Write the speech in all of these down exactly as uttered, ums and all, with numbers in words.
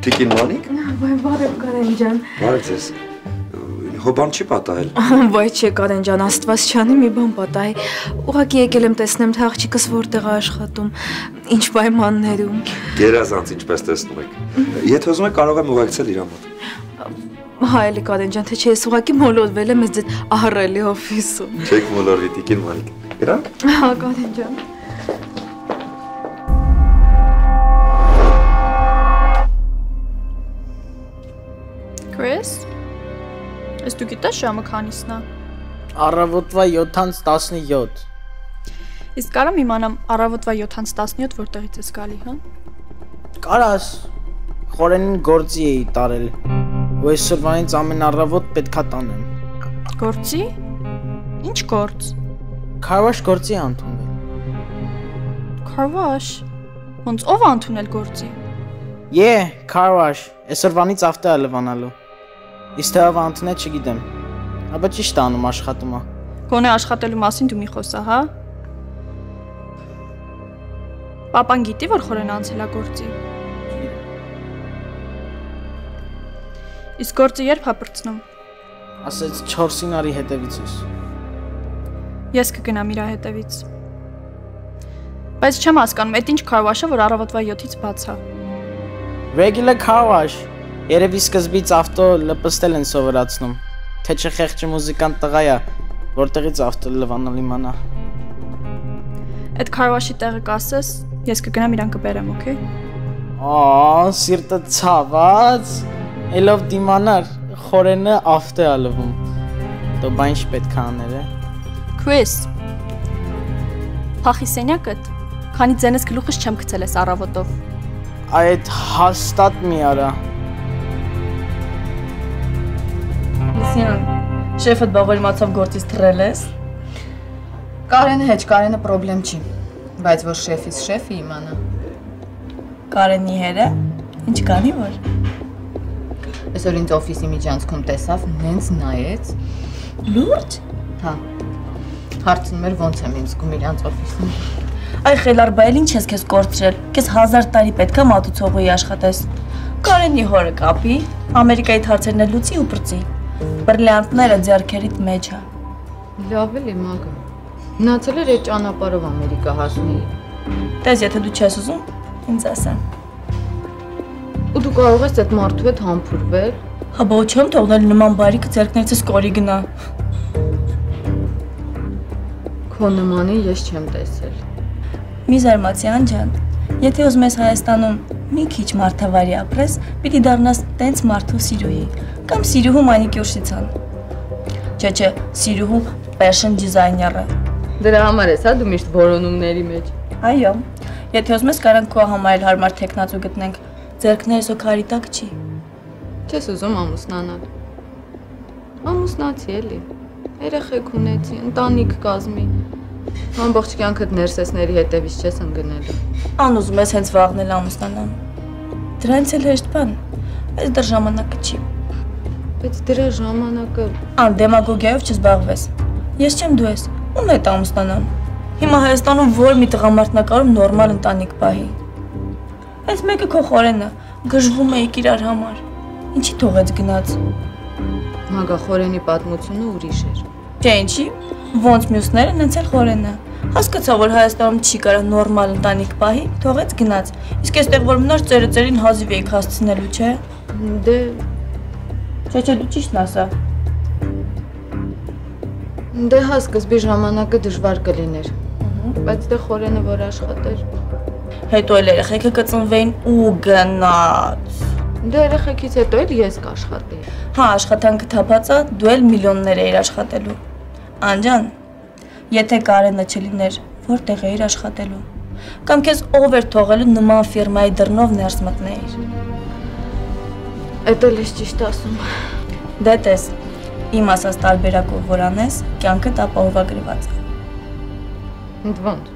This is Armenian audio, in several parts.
Տիկին Մանիկ։ Վայ, բարև Կարեն ջան։ Բարև ձեզ։ Հոբան չի պատահել։ Վայ, չէ Կարեն ջան, Աստված չանի մի բան պատահի։ Ուղղակի եկել եմ տեսնեմ թե աղջիկս որտեղ է աշխատում, ինչ պայմաններում։ Գերազանց ինչպես տեսնում եք։ Եթե ուզում եք կարող եմ ուղեկցել իր մոտ։ Հա, էլի Կարեն ջան, թե չէ ես ուղղակի մոլորվել եմ այս ահռելի օֆիսում։ Չեք մոլորվի Տիկին Մանիկ։ Գրանք։ Հա, Կարեն ջան։ Chris, ես դու գիտես ժամը քանիսն է։ Առավոտվա յոթից տասնյոթ։ Իսկ կարամ իմանամ առավոտվա յոթից տասնյոթ որտեղից ես գալի, հա։ Կարաս, խորենին գործի էի տարել, ու այսօրվանից ամեն առավոտ պետքա տանեմ։ Գործի։ Ինչ գործ։ Քարվաշ գործի է ընդունվել։ Քարվաշ։ Ոնց ով է ընդունել գործի։ Է, քարվաշ, այսօրվանից ավտո է լվանալու։ Իսկ թե ով ընդունել չգիտեմ։ Աբա ճիշտ անում աշխատում է։ Գոնե աշխատելու մասին դու մի խոսա, հա։ Պապան գիտի, որ խորեն անցել է գործի։ Իսկ գործը երբ է բրցնում։ Ասեց չորսին արի հետևից ես։ Ես կգնամ իր հետևից։ Բայց չեմ հասկանում, այդ ինչ քարվաշը, որ առավոտվա յոթից բաց է։ Regular car wash։ Երևի սկզբից ավտո լպստել են սովորացնում, թե չէ խեղճ մուզիկան տղա է, որտեղից ավտո լվանալ իմանա։ Այդ car wash-ի տեղը կասես, ես կգնամ իրան կբերեմ, օքեյ։ Ահա, սիրտը ցաված, ելով դիմանար, խորենը ավտո է լվում։ Դու բան ինչ պետք է աներ, է։ Chris, փախի սենյակդ, քանի ձենս գլուխս չեմ գցել ես առավոտով։ Այդ հաստատ մի արա։ Լիսյան, շեֆդ բավարի մացավ գործից թրել ես։ Կարենը հեչ, Կարենը պրոբլեմ չի, բայց որ շեֆից շեֆի իմանա։ Կարենի հերը, ինչ կանի որ։ Այսօր ինձ օֆիսի միջանցքում տեսավ, նենց նայեց։ Լուրջ։ Հա, հարցնում էր ոնց եմ ինձ զգում իրանց օֆիսում։ Այ խելար բայել ինչ ես քեզ կորցրել, քեզ հազար տարի պետք է մատուցողուի աշխատես։ Կարենի հորը կապի, Ամերիկայից հարցերն էլ լուծի ու բրծի։ Բրլիանտները ձեռքերիդ մեջ է։ Լավ էլի մագա։ Մնացել էր այդ ճանապարհով Ամերիկա հասնի։ Տես, եթե դու չես ուզում, ինձ ասա։ Ու դու կարող ես այդ մարդու հետ համբուրվել։ Հա բա չեմ թողնել նման բարիքը ձեռքներիցս կորի գնա։ Քո նմանի ես չեմ տեսել։ Մի զարմացյան ջան, եթե ուզում ես Հայաստանում մի քիչ մարդավարի ապրես, պիտի դառնաս տենց մարդու սիրուհի, կամ սիրուհու մանիկյուրշիցան։ Չէ, չէ, սիրուհու fashion designer-ը։ Դրա համար ես, հա, դու միշտ որոնումների մեջ։ Այո, եթե ուզում ես կարանք քո համար էլ հարմար տեխնացու գտնենք, ձեռքներս ու քարի տակ չի։ Չես ուզում ամուսնանալ։ Ամուսնացի էլի։ Երեխեք ունեցի, ընտանիք կազմի։ Ամբողջ կյանքդ ներսեսների հետևից չես ընկնելու։ Անուզում ես հենց վաղնել ամուսնանան։ Դրանից էլ հեշտ բան, բայց դեռ ժամանակը չի։ Բայց դրա ժամանակը… Ան դեմագոգիայով չզբաղվես։ Ես չեմ դու ես, ում հետ ամուսնանամ։ Հիմա Հայաստանում որ մի տղամարդն է կարող նորմալ ընտանիք պահի։ Այս մեկը քո խորենը, գժվում էիք իրար համար։ Ինչի թողեց գնաց։ Մագա խորենի պատմությունը ուրիշ էր։ Չէ, ինչի։ Ոնց մյուսները նենց էլ խորենը։ Հասկացա, որ Հայաստանում չի կարա նորմալ ընտանիք պահի, թողեց գնաց։ Իսկ այստեղ որ մնար ծերը ծերին հազիվ էիք հասցնելու, չէ։ Դե… Չէ, չէ, դու ճիշտն ասա։ Դե հա սկզբի ժամանակը դժվար կլիներ։ Բայց դե խորենը որ աշխատեր։ Հետո էլ երեխեքը կծնվեին ու գնաց։ Դե երեխեքից հետո էլ ես կաշխատեի։ Հա, աշխատանքը թափածա, դու էլ միլիոններ էիր աշխատելու։ Անջան, եթե Կարենը չլիներ, որտեղ էիր աշխատելու։ Կամ քեզ ով էր թողելու նման ֆիրմայի դռնով ներս մտնեիր։ Էդ էլ ես ճիշտ ասում։ Դե տես, իմ ասած տարբերակով որ անես, կյանքդ ապահովագրված է։ Ընդ ոնց։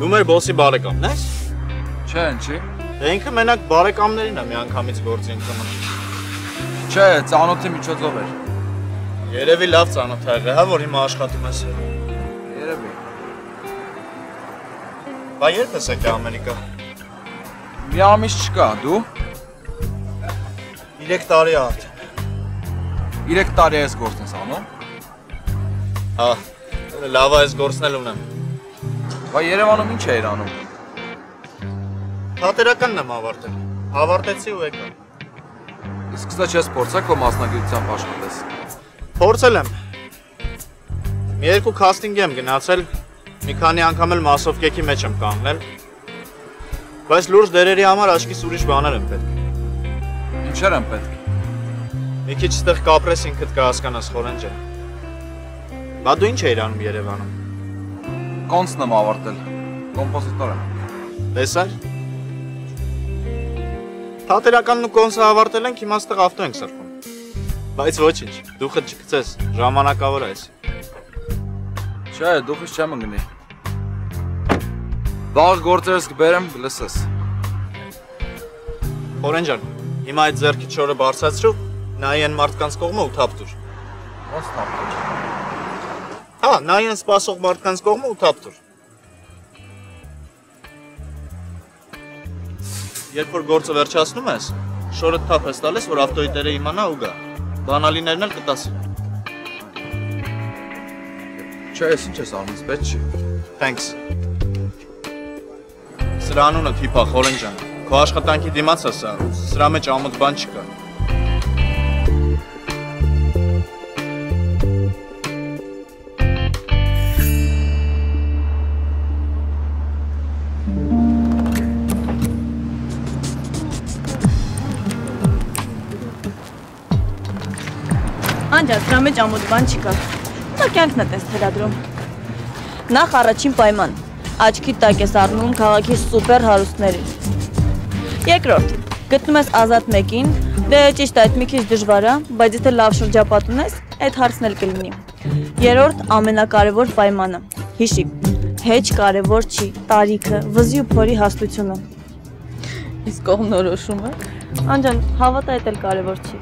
Դու մեր բոսի բարեկամն ես։ Չէ, ինչի։ Դե ինքը մենակ բարեկամներին է մի անգամից գործի ընկնում։ Չէ, ծանոթի միջոցով էր։ Երևի լավ ծանոթ ա եղել, հա, որ հիմա աշխատում ես։ Երևի։ Բա երբ ես եկել Ամերիկա։ Մի ամիս չկա, դու։ երեք տարի արդեն։ երեք տարի ես գործ ես անում։ Հա, լավ է ես գործնել ունեմ։ Բա Երևանում ինչ էիր անում։ Թատերականն եմ ավարտել։ Ավարտեցի ու եկա։ Իսկ սա չես փորձա քո մասնագիտությամբ աշխատես։ Փորձել եմ։ Մի երկու քաստինգ եմ գնացել, մի քանի անգամ էլ մասովկեքի մեջ եմ կանգնել։ Բայց լուրջ դերերի համար աչքիս ուրիշ բաներ են պետք։ Ինչեր են պետք։ Մի քիչ ստեղ կապրես ինքդ կհասկանաս խորեն ջան։ Բա դու ինչ էիր անում Երևանում։ Կոնսն եմ ավարտել, կոմպոզիտոր եմ։ Տեսար։ Թատերականն ու կոնսը ավարտել ենք, հիմա ստեղ ավտո ենք սրբում։ Բայց ոչինչ, դուխդ չգցես, ժամանակավոր է ես։ Չէ, դուխից չեմ ընկնի։ Վաղ գործերս կբերեմ, կլսես։ Խորեն ջան, հիմա այդ ձեռքի չորը բարձրացրու, նայի են մարդկանց կողմը ու թափ տուր։ Ոնց թափ տուր։ Հա, նայի են սպասող մարդկանց կողմը ու թափ տուր։ Երբ որ գործը վերջացնում ես, շորը թափ ես տալիս, որ ավտոյի տերը իմանա ու գա։ Բանալիներն էլ կտասի։ Չէ, ես ինչ ես անում, պետք չի։ Thanks։ Սրա անունը թիփա խորեն ջան։ Քո աշխատանքի դիմաց է սա, սրա մեջ ամոթ բան չկա։ Անջա, սրա մեջ ամոթ բան չկա։ Նա կյանքն է տես թելադրում։ Նախ առաջին պայման, աչքի տակ ես առնում քաղաքի սուպեր հարուստներին։ Երկրորդ, գտնում ես ազատ մեկին, դե ճիշտ է, այդ մի քիչ դժվար է, բայց եթե լավ շրջապատ ունես, այդ հարցն էլ կլինի։ Երրորդ, ամենակարևոր պայմանը, հիշի, հեչ կարևոր չի տարիքը, վզի ու փորի հաստությունը։ Իսկ կողմնորոշումը։ Անջան, հավատա, այդ էլ կարևոր չի։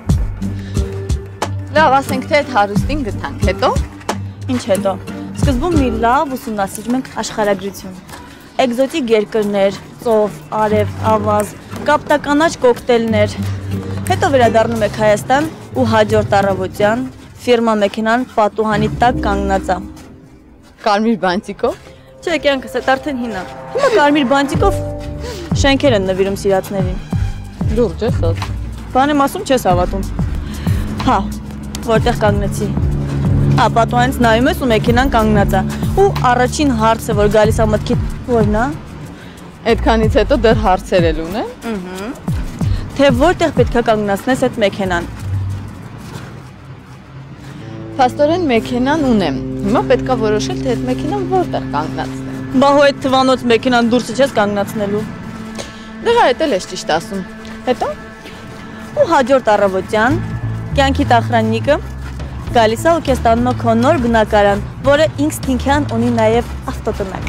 Լավ, ասենք թե այդ հարուստին գտանք, հետո։ Ինչ հետո։ Սկզբում մի լավ ուսումնասիրում ենք աշխարհագրություն։ Էկզոտիկ երկրներ, ծով, արև, ավազ, կապտականաչ կոկտեյլներ։ Հետո վերադառնում եք Հայաստան ու հաջորդ առավոտյան ֆիրմա մեքենան պատուհանի տակ կանգնած է։ Կարմիր բանտիկով։ Չէ, կյանքս այդ արդեն հին է։ Հիմա կարմիր բանտիկով շենքեր են նվիրում սիրածներին։ Լուրջ ես ասում։ Բան եմ ասում, չես հավատում։ Հա, որտեղ կանգնեցի։ Հա, պատուհանից նայում ես ու մեքենան կանգնած է։ Ու առաջին հարցը, որ գալիս է մտքիդ, որն է։ Այդքանից հետո դեռ հարցեր էլ ունեն։ Ըհը։ Թե որտեղ պետք է կանգնացնես այդ մեքենան։ Փաստորեն մեքենան ունեմ։ Հիմա պետք է որոշել, թե այդ մեքենան որտեղ կանգնացնեմ։ Բա հո այդ թվանոց մեքենան դուրսը չես կանգնացնելու։ Դե հա, դա էլ ես ճիշտ ասում։ Հետո ու հաջորդ առավոտյան կյանքի ախրաննիկը գալիս է ու քեզ տանում է քո նոր բնակարան, որը ինքնին ունի նաև ավտոտնակ։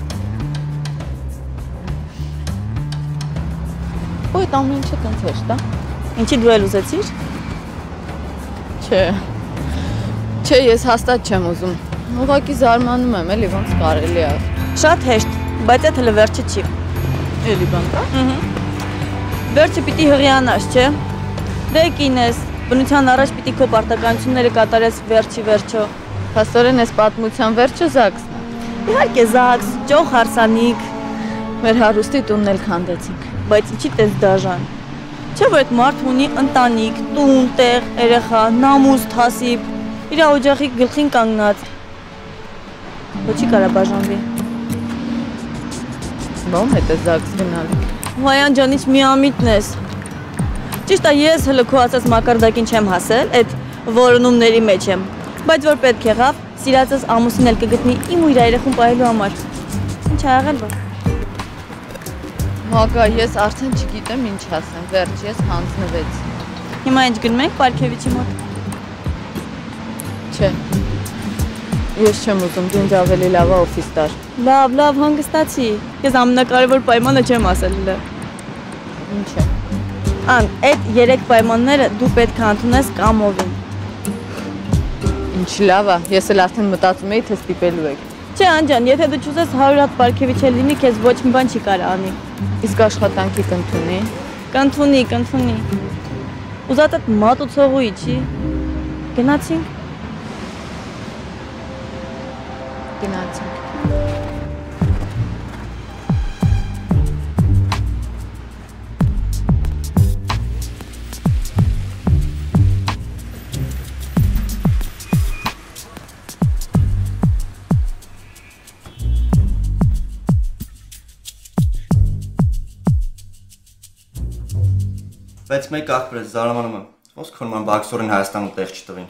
Ու այդ ամեն ինչը տենց հեշտ է։ Ինչի դու էլ ուզեցիր։ Չէ։ Չէ, ես հաստատ չեմ ուզում։ Ուղղակի զարմանում եմ, էլի ոնց կարելի է։ Շատ հեշտ, բայց այդ հələ վերջը չի։ Էլի բան կա։ Ըհը։ Վերջը պիտի հղիանաս, չէ։ Դե կինես, բնության առաջ պիտի քո պարտականությունները կատարես վերջի վերջո։ Փաստորեն այս պատմության վերջը ԶԱԳՍ-ն է։ Իհարկե ԶԱԳՍ, ճոխ հարսանիք։ Մեր հարուստի տունն էլ քանդեցինք։ Բայց ինչի տես դաժան։ Չէ՞ որ այդ մարդը ունի ընտանիք, տուն, տեղ, երեխա, նամուս, թասիբ, իր օջախի գլխին կանգնած։ Ոչի կարա բաժանվի։ Ո՞մ հետ է ԶԱԳՍ գնալու։ Վայան ջան, ինչ միամիտն ես։ Ճիշտ է, ես հələ քո ասած մակարդակին չեմ հասել, այդ որոնումների մեջ եմ, բայց որ պետք եղավ, սիրածս ամուսին էլ կգտնի իմ ու իր երեխուն պահելու համար։ Ինչ ա եղել բա։ Մագա, ես արդեն չգիտեմ ինչ ասեմ, վերջ, ես հանձնվեցի։ Հիմա ինչ գնում ենք Պարքևիչի մոտ։ Չէ։ Ես չեմ ուզում, դու ինձ ավելի լավ օֆիս տար։ Լավ, լավ, հանգստացի։ Ես ամենակարևոր պայմանը չեմ ասել լը։ Ինչ է։ Ան, այդ երեք պայմանները դու պետք է ընդունես կամովին։ Ինչ լավ է, ես էլ արդեն մտածում էի, թե ստիպելու եք։ Չէ, Անջան, եթե դու չուզես հարյուր հատ Պարքևիչ էլ լինի, քեզ ոչ մի բան չի կարա անի։ Իսկ աշխատանքի կընդունի։ Կընդունի, կընդունի։ Ուզած այդ մատուցողուի չի։ Գնացինք։ Գնացինք։ Բայց մեկ աղբրեց, զարամանում եմ, ոսք խորման բաքսորին Հայաստանում տեղ չտվին։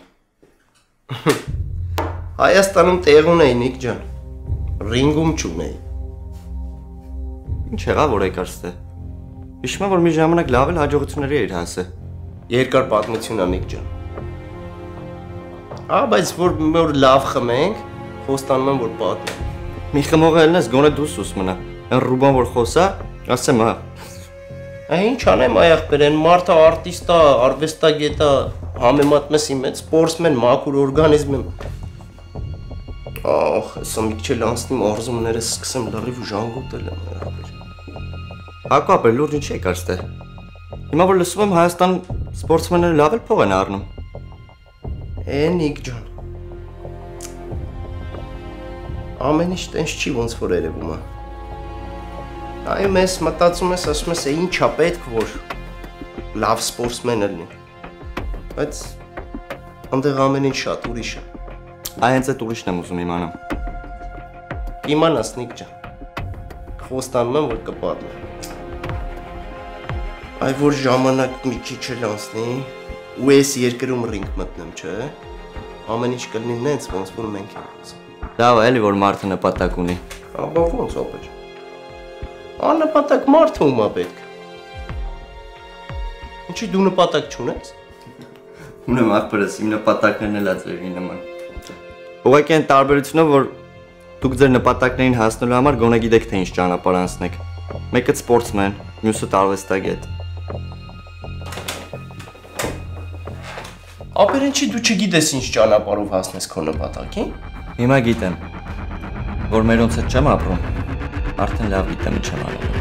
Հայաստանում տեղ ունեի, Նիկ ջան, ռինգում չունեի։ Ինչ եղավ, որ եկար ստե։ Հիշում եմ, որ մի ժամանակ լավ էլ հաջողությունների էիր հասել։ Երկար պատմություն է, Նիկ ջան։ Ա, բայց որ որ լավ խմենք, խոստանում եմ, որ պատմեմ։ Մի խմող ելնես, գոնե դուս ուս մնա։ Այն Ռուբան որ խոսա, ասեմ հա։ Ինչ անեմ այ ախպեր, այն մարդը արտիստ է, արվեստագետ է, համեմատում ես իմ հետ սպորտսմեն, մաքուր օրգանիզմ եմ։ Ախ, ասա մի քիչ անցնի մարզումները սկսեմ լրիվ ժանգոտել եմ ախպեր։ Հակապ է, լուրջ ինչ եկար ստե։ Հիմա որ լսում եմ Հայաստան սպորտսմենները լավ էլ փող են առնում։ Է Նիկ ջան։ Ամեն ինչ տենց չի ոնց որ երևում է։ Այո, մեզ մտածում ես, ասում ես, ինչ է պետք, որ լավ սպորտսմեն լինի։ Բայց այնտեղ ամեն ինչ շատ ուրիշ է։ Այ հենց այդ ուրիշն եմ ուզում իմանամ։ Իմանաս, Նիկ ջան։ Խոստանում եմ, որ կպատմեմ։ Այ որ ժամանակ մի քիչ էլ անցնի, ու ես երկրում ռինգ մտնեմ, չէ՞։ Ամեն ինչ կլինի նենց, ոնց որ մենք ենք ուզում։ Լավ է, էլի որ մարդը նպատակ ունի։ Աբա ոնց ապեր։ Աննպատակ մարդը ում է պետք։ Ինչի դու նպատակ չունես։ Ունեմ ախպերս, իմ նպատակներն էլ ածրերի նման։ Ուղղակի այն տարբերությունը, որ դուք ձեր նպատակներին հասնելու համար գոնե գիտեք թե ինչ ճանապարհ անցնեք։ Մեկը սպորտսմեն, մյուսը արվեստագետ։ Ապեր ինչի դու չգիտես ինչ ճանապարհով հասնես քո նպատակին։ Հիմա գիտեմ, որ մերոնց հետ չեմ ապրում։ Արդեն լավ գիտեմ ինչ եմ անում։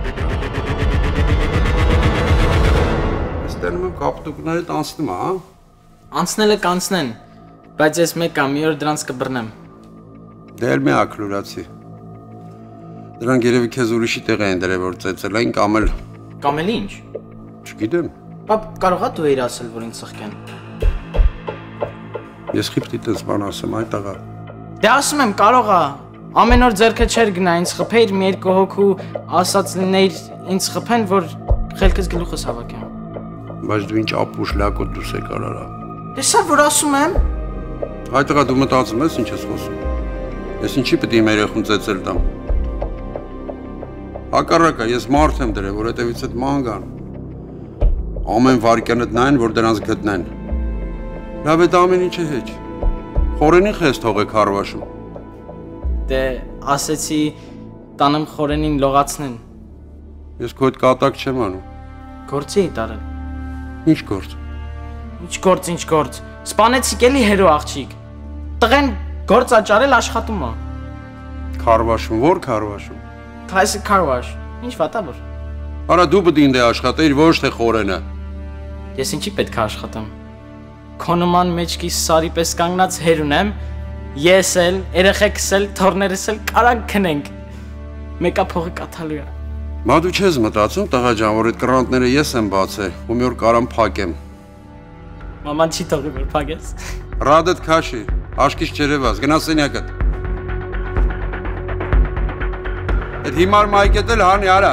Ստենում եմ կապտուկները տանցնում, հա։ Անցնելը կանցնեն, բայց ես մեկա մի օր դրանց կբռնեմ։ Դե էլ մի ակլուրացի։ Դրանք երևի քեզ ուրիշի տեղ են դրել, որ ծեծել են կամ էլ Կամ էլ ինչ։ Չգիտեմ։ Պապ, կարողա դու էիր ասել, որ ինձ սխկեն։ Ես խիպտի տես բան ասեմ, այ տղա։ Դե ասում եմ, կարողա։ Ամեն օր ձեռքը չեր գնա ինձ խփեիր մի երկու հոգու ասած լինեիր ինձ խփեն որ խելքս գլուխս հավաքեմ։ Բայց դու ինչ ապուշ լակոտ դուս եկար արա։ Դե սա որ ասում եմ։ Այ տղա դու մտածում ես ինչ ես խոսում։ Ես ինչի պետք է իմ երեխուն ծեծել տամ։ Հակառակը ես մարդ եմ դրել, որ հետևից այդ ման գան։ Ամեն վարքյանդ նայն որ դրանց գտնեն։ Լավ է դա ամեն ինչը հեչ։ Խորենին խես թողեք հարվաշում։ Դե ասեցի տանեմ խորենին լողացնեն։ Ես քո հետ կատակ չեմ անում։ Գործի էի տարել։ Ինչ գործ։ Ինչ գործ, ինչ գործ։ Սպանեցիք էլի հերո աղջիկ։ Տղեն գործ աճարել աշխատում է։ Քարվաշում, ո՞ր քարվաշում։ Classic car wash։ Ինչ վատաբր։ Արա դու պետք է ինձ աշխատեիր, ոչ թե խորենը։ Ես ինչի պետք է աշխատեմ։ Քո նման մեջքի սարի պես կանգնած հեր ունեմ։ Ես էլ, երեխեքս էլ, թորներս էլ կարանք քնենք։ Մեկա փողը կաթալու է։ Մա դու չես մտածում, տղա ջան, որ այդ կրանտները ես եմ բացել, ու մի օր կարամ փակեմ։ Մաման չի թողի որ փակես։ Ռադդ քաշի, աշկից չերևաս, գնա սենյակդ։ Այդ հիմար մայկետ էլ հանի արա։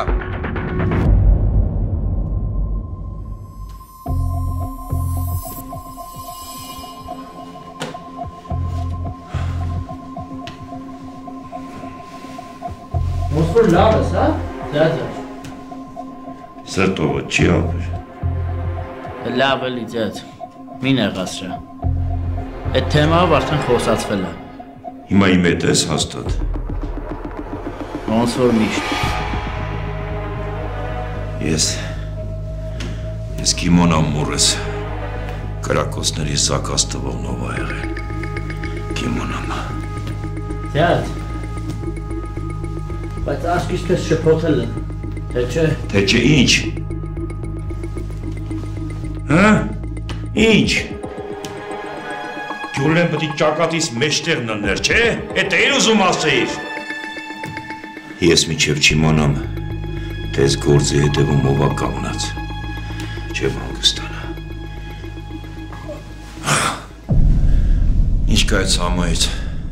Ոսոր լավ ես, հա? Ձյաձյա։ Սրտովը չի ապր։ Լավ էլի ձյաձ, մի նեղասրա։ Այդ թեմայով արդեն խոսացվել է։ Հիմա իմ հետ ես հաստատ։ Ոնց որ միշտ։ Ես ես կիմանամ մուրս կրակոցների սակած տվողնով ա եղել։ Կիմանամ։ Ձյադ, բայց աշկից պես շփոթել են, թե չէ։ Թե չէ ինչ։ Հա? Ինչ։ Գյուլեն պետք է ճակատից մեջտեղն ըններ, չէ՞։ Էդ է ուզում ասեիր։ Ես միջև չիմանամ, թե այս գործի հետևում ով ա կանգնած, չէ հանգստանա։ Ինչ կա այդ համայից։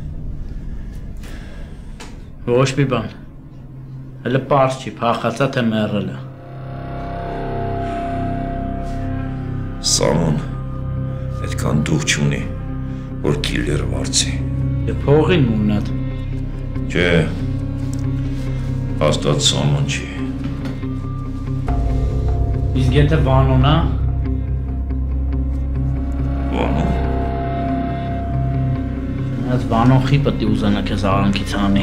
Ոչ մի բան։ Հələ պարզ չի, փախածա թե մեռել է։ Սամոն այդքան դուխ չունի, որ կիլերը վարձի։ Դե փողին մունատ։ Չէ, հաստատ Սամոն չի։ Իսկ եթե Վանոն ա։ Վանոն։ Այդ Վանոն խի պետք է ուզանա քեզ արանքից անի։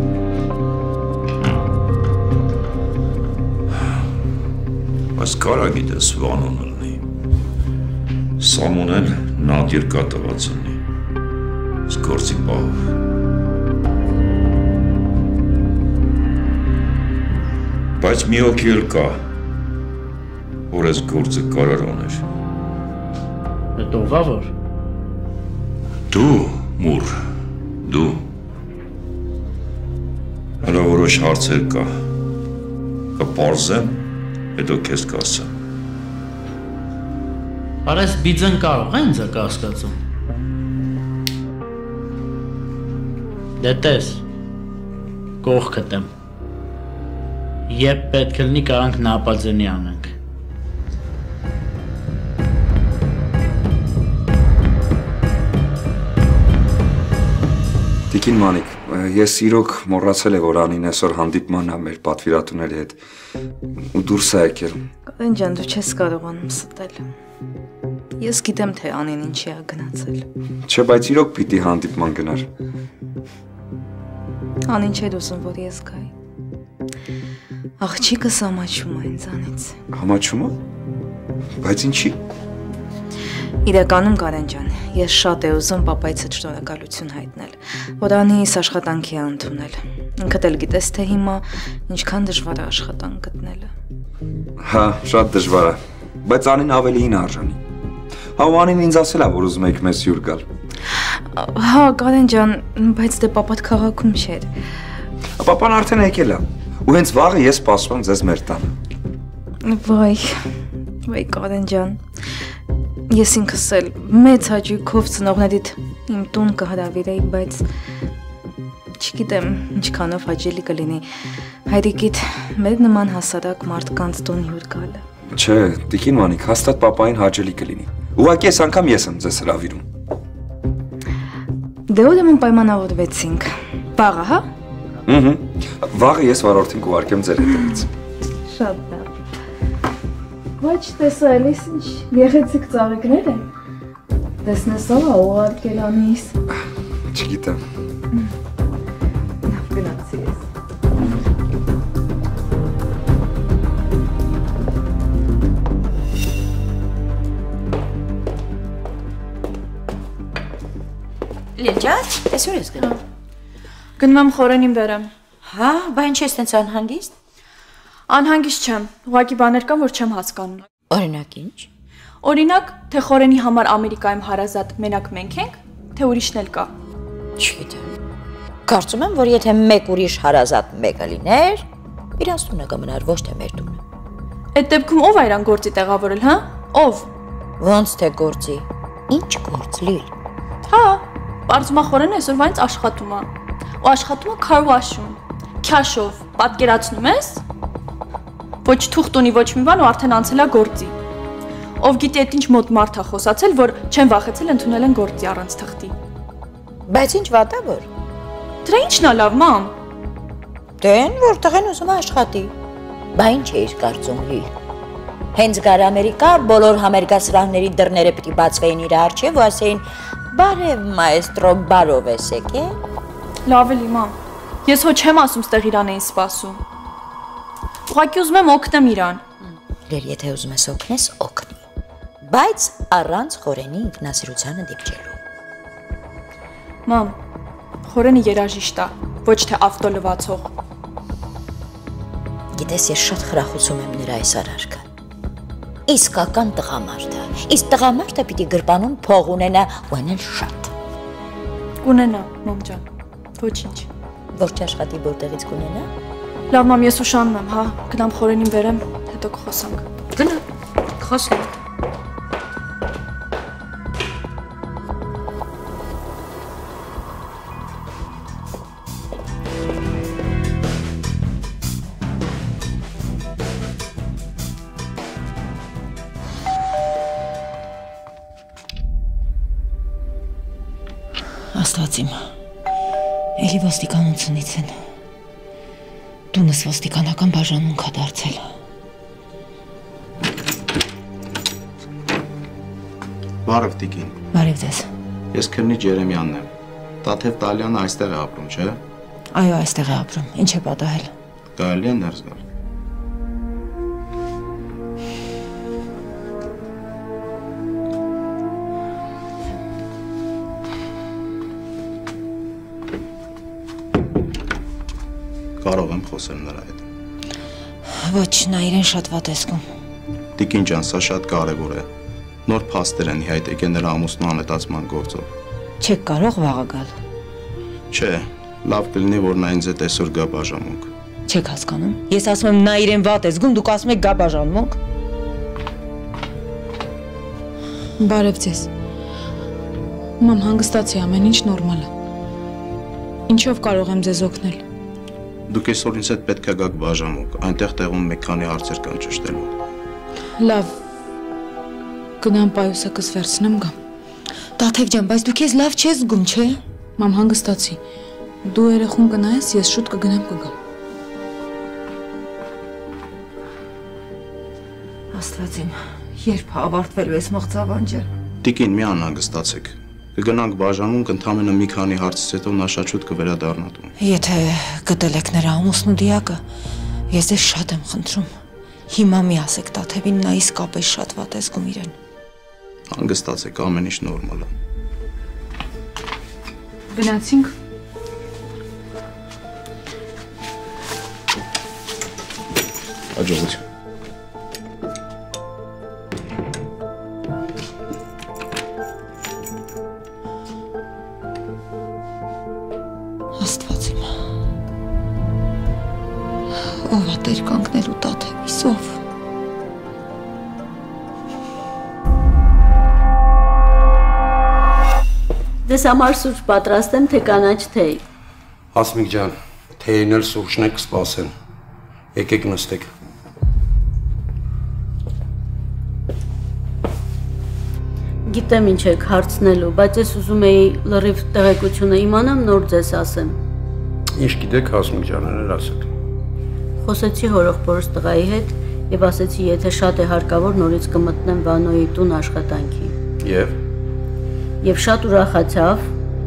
Բայց կարա գիտես Վանոն ըլնի։ Սամոնեն նադիր կատված ունի, սկորցի պահով։ Բայց մի օքի էլ կա, որ ես գործը կարար աներ։ Հետ ով ա որ։ Դու, մուր, դու։ Հələ որոշ հարցեր կա, կպարզեմ, հետո քեզ կասեմ։ Արես բիձն կարող է ինձ է կասկածում։ Դե տես, կողքդ եմ։ Եբ պետք է լինի կարանք նապածենի անենք։ Տիկին Մանիկ, ես իրոք մոռացել է, որ Անին այսօր հանդիպման ա մեր պատվիրատուների հետ ու դուրս ա եկել։ Կարեն ջան, դու չես կարողանում ստել։ Ես գիտեմ, թե Անին ինչի ա գնացել։ Չէ, բայց իրոք պիտի հանդիպման գնար։ Անին չէր ուզում, որ ես գայի։ Աղջիկս ամաչում է ինձանից։ Ամաչում է։ Բայց ինչի։ Իրականում Կարեն ջան, ես շատ է ուզում պապայից հետ շնորհակալություն հայտնել, որ Անիս աշխատանքի ա ընդունել։ Ինքդ էլ գիտես, թե հիմա ինչքան դժվար է աշխատանք գտնելը։ Հա, շատ դժվար է, բայց Անին ավելին արժանի։ Հա, Անին ինձ ասել է, որ ուզում եք մեզ հյուր գալ։ Հա, Կարեն ջան, բայց դե պապատ քաղաքում չէր։ Պապան արդեն եկել է, ու հենց վաղը ես սպասում եմ ձեզ մեր տանը։ Վայ, վայ Կարեն ջան, ես ինքս էլ մեծ հաճույքով ծնողներիդ իմ տուն կհրավիրեի, բայց չգիտեմ ինչքանով հաճելի կլինի հայրիկիդ մեր նման հասարակ մարդկանց տուն հյուր գալը։ Չէ, տիկին Մանիկ, հաստատ պապային հաճելի կլինի։ Ուղղակի այս անգամ ես եմ ձեզ հրավիրում։ Դե ուրեմն պայմանավորվեցինք։ Վաղը, հա։ Ըհը։ Վաղը ես վարորդին կուղարկեմ ձեր հետևից։ Շատ լավ։ Ոչ տեսա էլիս ինչ գեղեցիկ ծաղիկներ են։ Տեսնես ով ա ուղարկել Անիս։ Չգիտեմ։ Լավ գնացի ես։ Լիլջան, այսօր ես գնում։ Գնում եմ խորենին բերեմ։ Հա, բա ինչ ես տենց անհանգիստ։ Անհանգիստ չեմ, ուղղակի բաներ կան, որ չեմ հասկանում։ Օրինակ ինչ։ Օրինակ, թե խորենի համար Ամերիկայում հարազատ մենակ մենք ենք, թե ուրիշն էլ կա։ Չգիտեմ։ Կարծում եմ, որ եթե մեկ ուրիշ հարազատ մեկը լիներ, իրանց տունը կմնար, ոչ թե մեր տունը։ Այդ դեպքում ով է իրան գործի տեղավորել, հա? Ով։ Ոնց թե գործի։ Ինչ գործ, Լիլ։ Հա, պարզումա խորենը այսօրվա ինձ աշխատում է։ Ու աշխատում է քարվաշում։ Քյաշով, պատկերացնում ես։ Ոչ թուղթ ունի, ոչ մի բան ու արդեն անցել է գործի։ Ով գիտի այդ ինչ մոտ մարդ է խոսացել, որ չեն վախեցել ընդունել են գործի առանց թղթի։ Բայց ինչ վատ է որ։ Դրա ինչն է լավ, մամ։ Դեն որտեղ են ուզում աշխատի։ Բա ինչ էիր կարծում, Լիլ։ Հենց գար Ամերիկա, բոլոր համերգասրահների դռները պիտի բացվեին իր առջև ու ասեին՝ «Բարև, մայստրո, բարով ես եկել»։ Լավ էլի, մամ։ Ես հո չեմ ասում ստեղ իրան էին սպասում։ Ուղղակի ուզում եմ օգնեմ իրան։ Լեր, եթե ուզում ես օգնես, օգնի։ Բայց առանց Խորենի ինքնասիրությանը դիպչելու։ Մամ, Խորենը երաժիշտ է, ոչ թե ավտո լվացող։ Գիտես, ես շատ խրախուսում եմ նրա այս արարքը։ Իսկական տղամարդ է։ Իսկ տղամարդը պիտի գրպանում փող ունենա ու անել շատ։ Կունենա, մամ ջան։ Ոչինչ։ Ողջ աշխատի որտեղից կունենա։ Լավ, մամ, ես ուշանում եմ, հա, գնամ Խորենին բերեմ, հետո կխոսանք։ Գնա, խոսենք։ Աստված իմ, էլի ոստիկանությունից են, տունս ոստիկանական բաժանմունք է դարձել։ Բարև տիկին։ Բարև ձեզ։ Ես Քրնիչ Երեմյանն եմ, Տաթև Տալյանը այստեղ է ապրում, չէ։ Այո, այստեղ է ապրում, ինչ է պատահել։ Կարելի է ներս գալ։ Կարող եմ խոսել նրա հետ։ Ոչ, նա իրեն շատ վատ է զգում։ Տիկին ջան, սա շատ կարևոր է։ Նոր փաստեր են հայտ եկել նրա ամուսնու անհետացման գործով։ Չեք կարող վաղը գալ։ Չէ, լավ կլինի, որ նա ինձ հետ այսօր գա բաժանմունք։ Չեք հասկանում։ Ես ասում եմ նա իրեն վատ է զգում, դուք ասում եք գա բաժանմունք։ Բարև ձեզ։ Մամ, հանգստացի, ամեն ինչ նորմալ է։ Ինչով կարող եմ ձեզ օգնել։ Դուք այսօր ինձ հետ պետք է գաք բաժանմունք, այնտեղ տեղում մեկ քանի հարցեր կան ճշտելու։ Լավ։ Գնամ պայուսակս վերցնեմ գամ։ Տաթև ջան, բայց դու քեզ լավ չես զգում, չէ՞։ Մամ, հանգստացի։ Դու երեխուն կնայես, ես շուտ կգնամ կգամ։ Աստված իմ, երբ ավարտվելու ես մղձավանջը։ Տիկին, մի անհանգստացեք։ Կգնանք բաժանմունք, ընդամենը մի քանի հարցից հետո նա շատ շուտ կվերադառնա տուն։ Եթե գտել եք նրա ամուսնու դիակը, ես ձեզ շատ եմ խնդրում։ Հիմա մի ասեք Տաթևին, նա իսկապես շատ վատ է զգում իրեն։ Հանգստացեք, ամեն ինչ նորմալ է։ Գնացինք։ Հաջողություն։ Աստված իմ։ Ով է տեր կանգնելու Տաթևիս, ով։ Ձեզ համար սուրճ պատրաստեմ, թե կանաչ թեյ։ Հասմիկ ջան, թեյին էլ սուրճն եք սպասեն։ Եկեք նստեք։ Գիտեմ ինչ եք հարցնելու, բայց ես ուզում էի լրիվ տեղեկությունը իմանամ, նոր ձեզ ասեմ։ Ինչ գիտեք, Հասմիկ ջան, էլ ասեք։ Խոսեցի հորեղբորս տղայի հետ եւ ասեցի, եթե շատ է հարկավոր, նորից կմտնեմ Վանոյի տուն աշխատանքի։ Եվ Եվ շատ ուրախացավ,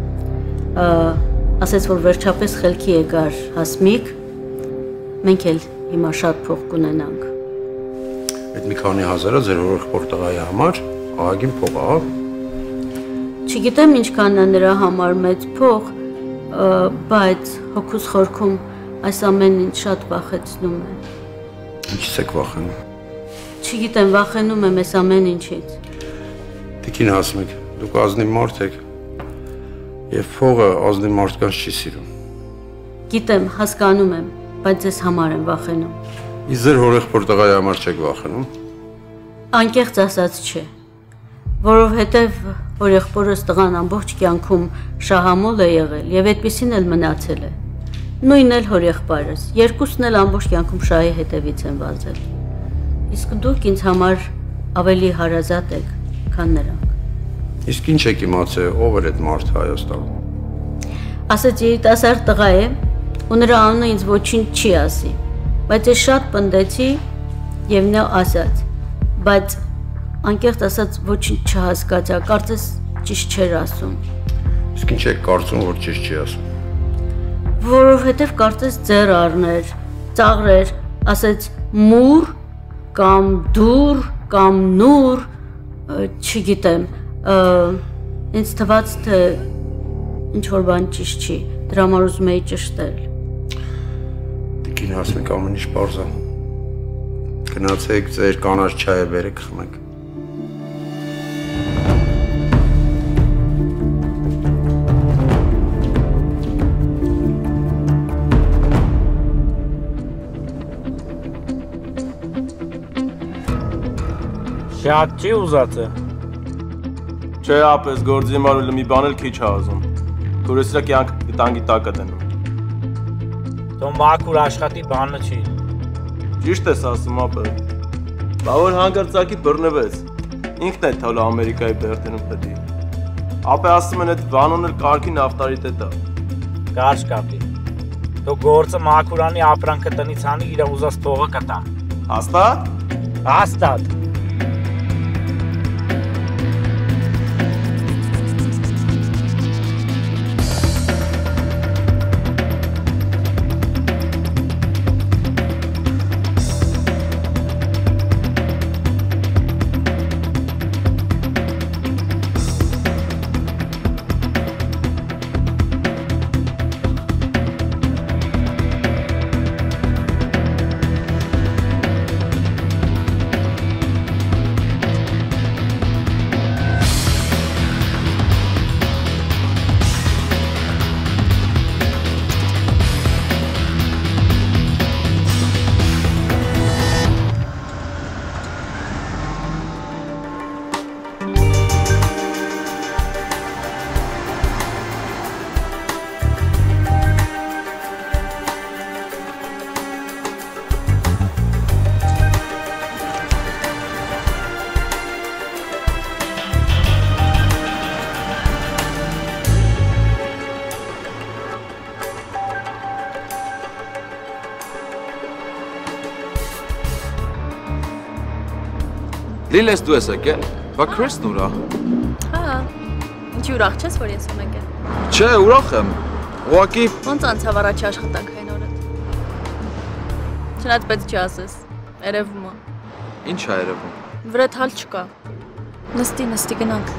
ասեց, որ վերջապես խելքի եկար Հասմիկ, մենք էլ հիմա շատ փող կունենանք։ Այդ մի քանի հազարը ձեր հորեղբոր տղայի համար ահագին փող է։ Չգիտեմ ինչքանն է նրա համար մեծ փող, բայց հոգուս խորքում այս ամեն ինչ շատ վախեցնում է։ Ինչից եք վախենում։ Չգիտեմ, վախենում եմ այս ամեն ինչից։ Տիկին Հասմիկ, դուք ազնիվ մարդ եք, և փողը ազնիվ մարդկանց չի սիրում։ Գիտեմ, հասկանում եմ, բայց ձեզ համար եմ վախենում։ Իսկ ձեր հորեղբոր տղայի համար չեք վախենում։ Անկեղծ ասած չէ, որովհետև հորեղբորս տղան ամբողջ կյանքում շահամոլ է եղել և այդպիսին էլ մնացել է։ Նույնն էլ հորեղբայրս, երկուսն էլ ամբողջ կյանքում շահի հետևից են վազել։ Իսկ դուք ինձ համար ավելի հարազատ եք, քան նրանք։ Իսկ ինչ եք իմացել, ով էր այդ մարդը Հայաստանում։ Ասեց երիտասարդ տղա է, ու նրա անունը ինձ ոչինչ չի ասի, բայց ես շատ պնդեցի և նա ասաց, բայց անկեղծ ասած ոչինչ չհասկացա, կարծես ճիշտ չէր ասում։ Իսկ ինչ եք կարծում, որ ճիշտ չի ասում։ որովհետև կարծես ձեռ առներ, ծաղրեր, ասեց մուր կամ դուր կամ նուր, չգիտեմ, ինձ թվաց, թե ինչ-որ բան ճիշտ չի, դրա համար ուզում էի ճշտել։ Տիկին Հասմիկ ամեն ինչ պարզ է։ Գնացեք ձեր կանաչ չայը բերեք խմեք։ Շատ չի ուզածը։ Չէ, ապես գործի մարուլը մի բան էլ քիչ է ազում։ Քուրեսիրա կյանք տանգի տակը դնում։ Դու մաքուր աշխատի բանը չի։ Ճիշտ ես ասում, ապե։ Բա որ հանկարծակի բռնվեց։ Ինքն է թալը Ամերիկայի Բերտենում պետի։ Ապե ասում են այդ վանոն էլ կարգին ավտորիտետ է։ Կարճ կապի։ Դու գործը մաքուրանի ապրանքը տնից անի իր ուզած փողը կտա։ Հաստատ։ Հաստատ։ Լիլես դու ես եկել, բա Քրիսն ուրա։ Հա, ինչի ուրախ չես, որ ես եմ եկել։ Չէ, ուրախ եմ, ուղղակի… Ոնց անցավ առաջի աշխատանքային օրդ։ Չնայած պետք չի ասես, երևում է։ Ինչ է երևում։ Վրեդ հալ չկա։ Նստի, նստի գնանք։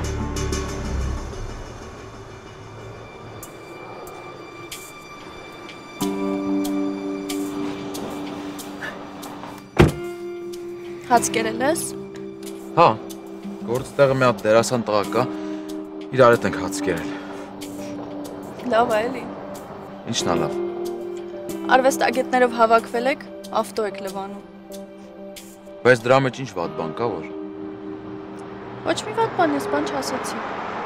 Հաց կերել ես։ Հա, գործ տեղը մի հատ դերասան տղա կա, իրար հետ ենք հաց կերել։ Լավ է էլի։ Ինչն է լավ։ Արվեստագետներով հավաքվել եք, ավտո եք լվանում։ Բայց դրա մեջ ինչ վատ բան կա, որ։ Ոչ մի վատ բան, ես բան չասացի։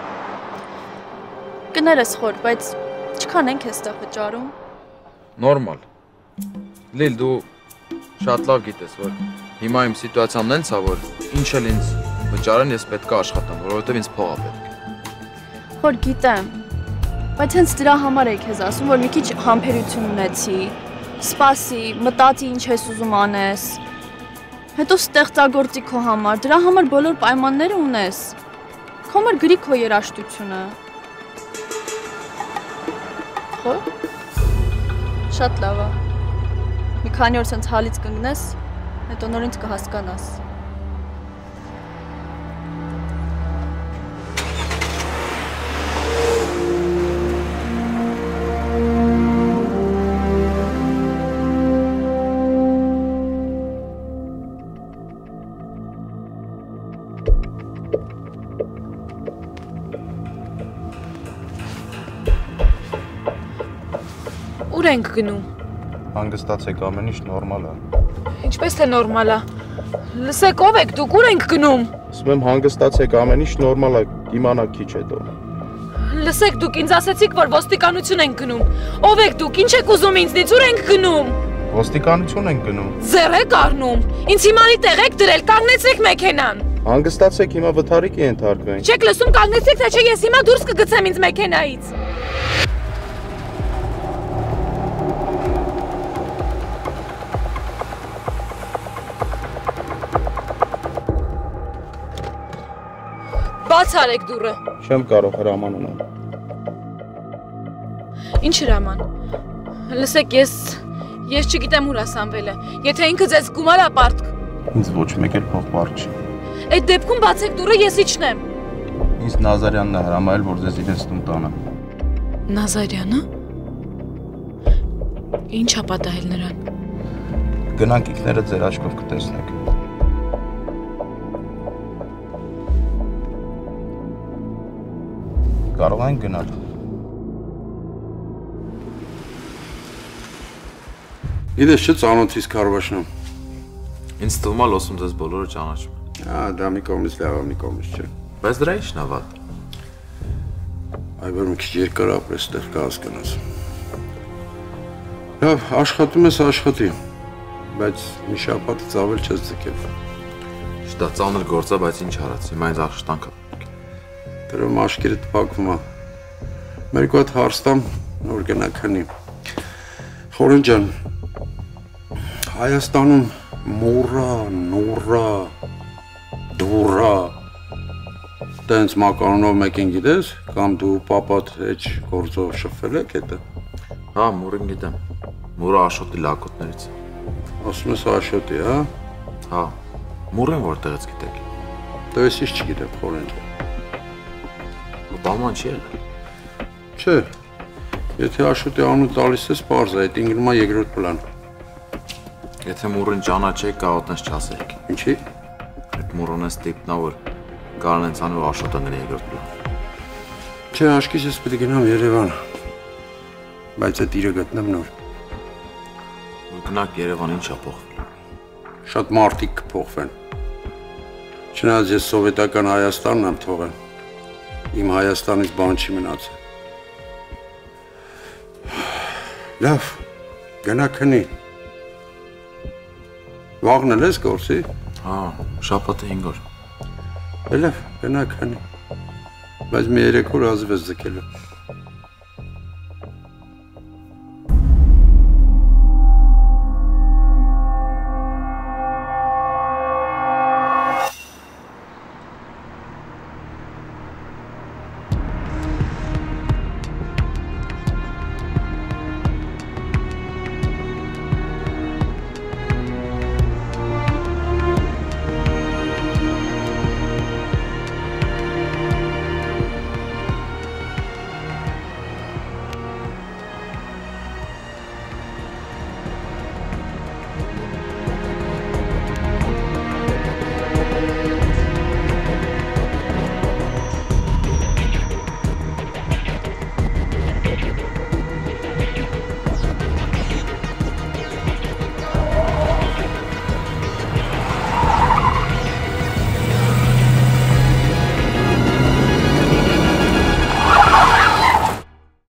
Կներես խոր, բայց չքանենք էստեղ վճարում։ Նորմալ։ Լիլ, դու շատ լավ գիտես, որ հիմա իմ սիտուացիան նենց է, որ ինչ էլ ինձ վճարեն, ես պետք է աշխատեմ, որովհետև ինձ փող է պետք։ Խոր գիտեմ, բայց հենց դրա համար էի քեզ ասում, որ մի քիչ համբերություն ունեցի, սպասի, մտածի ինչ ես ուզում անես, հետո ստեղծագործի քո համար, դրա համար բոլոր պայմանները ունես, քո համար գրի քո երաժշտությունը։ Խոր, շատ լավ է, մի քանի օր սենց հալից կընկնես, հետո նոր ինձ կհասկանաս։ Ուր ենք գնում։ Հանգստացեք, ամեն ինչ նորմալ է։ Ինչպես թե նորմալ է։ Լսեք, ով եք դուք, ուր ենք գնում։ Ասում եմ հանգստացեք, ամեն ինչ նորմալ է, իմանաք քիչ հետո։ Լսեք, դուք ինձ ասեցիք, որ ոստիկանություն ենք գնում։ Ով եք դուք, ինչ եք ուզում ինձնից, ուր ենք գնում։ Ոստիկանություն ենք գնում։ Ձեռ եք առնում։ Ինձ հիմանի տեղ եք դրել, կանգնեցեք մեքենան։ Հանգստացեք, հիմա վթարի կենթարկվենք։ Չեք լսում, կանգնեցեք, թե չէ ես հիմա դուրս կգցեմ ինձ մեքենայից։ Բաց արեք դուռը։ Չեմ կարող, հրաման ունեմ։ Ինչ հրաման։ Լսեք, ես ես չգիտեմ ուր է Սամվելը։ Եթե ինքը ձեզ գումար է պարտք։ Ինձ ոչ մեկ էլ փող պարտ չի։ Այդ դեպքում բացեք դուռը, ես իջնեմ։ Ինձ Նազարյանն է հրամայել, որ ձեզ իրենց տուն տանեմ։ Նազարյանը։ Ինչ է պատահել նրան։ Գնանք ինքները ձեր աչքով կտեսնեք։ Կարող են գնալ։ Գիտես չէ ծանոթից Քարվաշնամ։ Ինձ թվում է լոսում ձեզ բոլորը ճանաչում են։ Ահա, դա մի կողմից լավ, մի կողմից չէ։ Բայց դրա ի՞նչն է վատ։ Այ որ մի քիչ երկար ապրես, դեռ կհասկանաս։ Լավ, աշխատում ես աշխատի, բայց մի շաբաթ ծավել չես ձգել։ Դա ծանր գործ է, բայց ինչ արած, հիմա ինձ աշխատանք է։ Դրում աշկերը տպակվում է։ Մեր կողմից հարստամ, նոր գնա քնի։ Խորեն ջան, Հայաստանում մոռա, նոռա, դուռա, տենց մականունով մեկին գիտես, կամ դու պապատ էջ գործով շփվել եք հետը։ Հա, մուրին գիտեմ, մուրը Աշոտի լակոտներից։ Ասում ես Աշոտի, հա։ Հա, մուրին որտեղից գիտեք։ Դու ես ինչ չգիտեմ, Խորեն ջան։ Բալման չի եղել։ Չէ, եթե Աշոտի անուն տալիս ես, պարզ է, այդ ինգնում է երկրորդ պլան։ Եթե մուրին ճանաչեք, կարող տենց չասեք։ Ինչի։ Այդ մուրոնը ստիպն է, որ կարան են ցանու Աշոտը գնի երկրորդ պլան։ Չէ, աշկիս ես պետք է գնամ Երևան, բայց այդ իրը գտնեմ նոր։ Որ գնաք Երևան ինչ է փոխվել։ Շատ մարդիկ կփոխվեն։ Չնայած ես սովետական Հայաստանն եմ թողել, իմ Հայաստանից բան չի մնացել։ Լավ, գնա քնի։ Վաղն էլ ես գործի։ Հա, շաբաթը հինգ օր։ Լավ, գնա քնի։ Բայց մի երեք օր ազիվ ես ձգելու։